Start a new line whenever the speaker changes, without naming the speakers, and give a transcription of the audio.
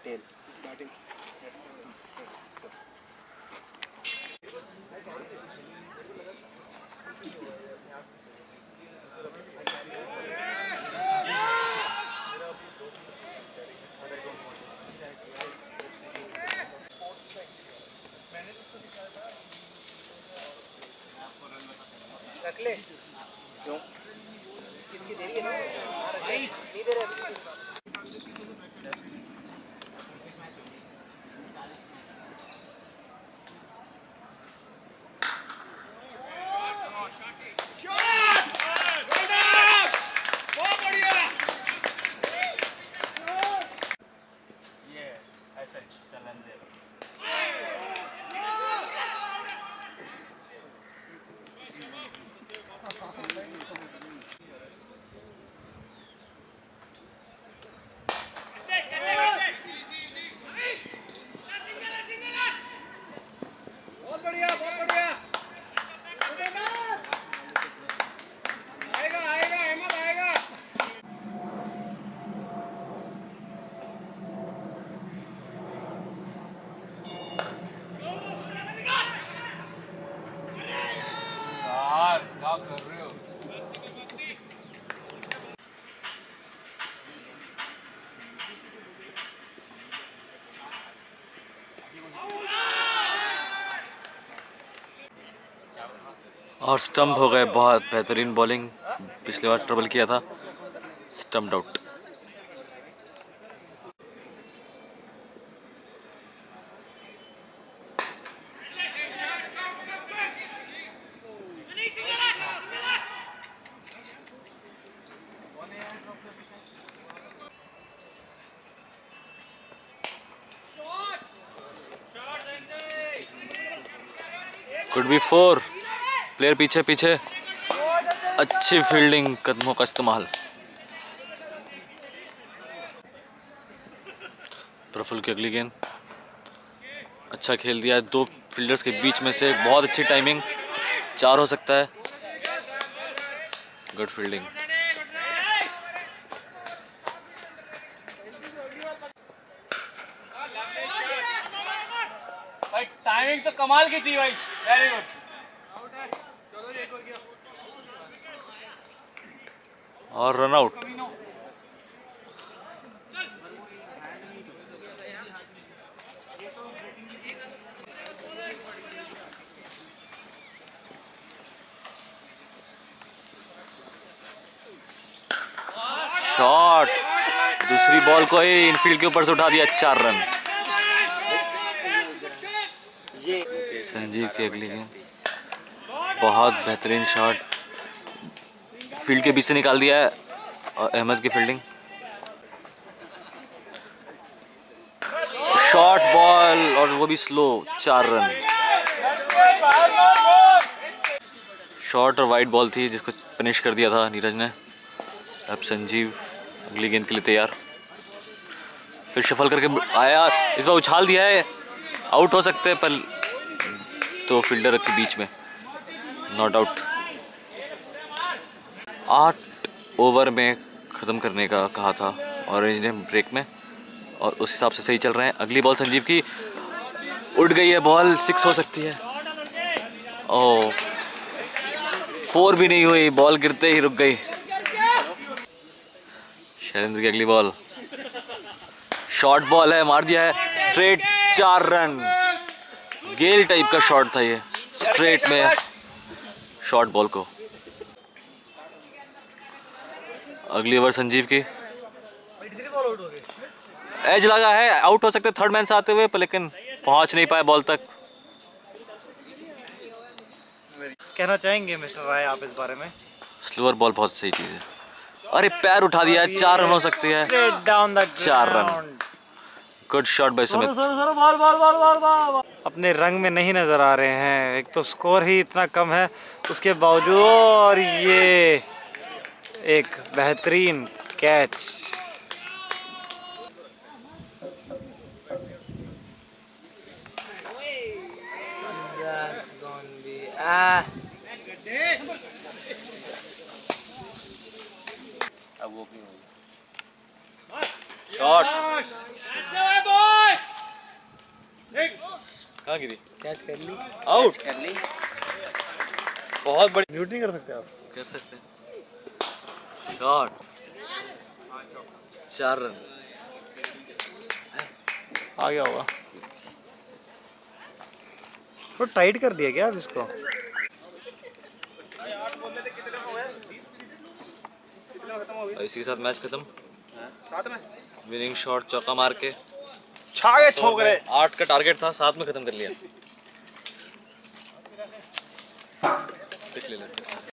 Tell रख ले। क्यों? किसकी देरी है ना? नहीं दे रहे।
और स्टम्प हो गए। बहुत बेहतरीन बॉलिंग, पिछली बार ट्रबल किया था, stumped out. Could be 4। Player पीछे पीछे, अच्छी फील्डिंग, कदमों का इस्तेमाल। प्रफुल्ल की अगली गेंद, अच्छा खेल दिया है दो फील्डर्स के बीच में से, बहुत अच्छी टाइमिंग, 4 हो सकता है। Good fielding.
भाई टाइमिंग तो कमाल की थी भाई, वेरी गुड।
और रन आउट। शॉट, दूसरी बॉल को ही इनफील्ड के ऊपर से उठा दिया, 4 रन। संजीव की अगली गेंद, बहुत बेहतरीन शॉट, फील्ड के बीच से निकाल दिया है। और अहमद की फील्डिंग, शॉर्ट बॉल और वो भी स्लो, 4 रन। शॉर्ट और वाइड बॉल थी जिसको पनिश कर दिया था नीरज ने। अब संजीव अगली गेंद के लिए तैयार, फिर शफल करके आया, इस बार उछाल दिया है, आउट हो सकते हैं पर तो फील्डर के बीच में, नॉट आउट। 8 ओवर में ख़त्म करने का कहा था ऑरेंज ने ब्रेक में, और उस हिसाब से सही चल रहे हैं। अगली बॉल संजीव की, उड़ गई है बॉल, 6 हो सकती है। ओह, 4 भी नहीं हुई, बॉल गिरते ही रुक गई। शैलेंद्र की अगली बॉल, शॉर्ट बॉल है, मार दिया है, स्ट्रेट 4 रन। गेल टाइप का शॉट था ये, स्ट्रेट में शॉर्ट बॉल को। अगली ओवर संजीव की, एज लगा है, आउट हो सकते थर्ड मैन से आते हुए, पर लेकिन पहुंच नहीं पाए बॉल तक।
कहना चाहेंगे मिस्टर राय आप इस बारे में?
स्लोअर बॉल बहुत सही चीज है। अरे पैर उठा दिया है, 4 रन हो सकती है, 4 run. Good shot by Sumit.
अपने रंग में नहीं नजर आ रहे हैं, एक तो स्कोर ही इतना कम है उसके बावजूद, और ये एक बेहतरीन कैच।
शॉट कहाँ गिरी?
कैच कर ली,
आउट।
कर ली।
बहुत बड़ी।
म्यूट नहीं कर सकते आप?
कर सकते हैं। Shot, 4 run.
आ गया होगा। तो टाइट कर दिया क्या अब इसको?
इसी के साथ मैच खत्म।
साथ में
विनिंग शॉट चौका मार के
छा गए छोकरे।
8 का टारगेट था, 7 में खत्म कर लिया।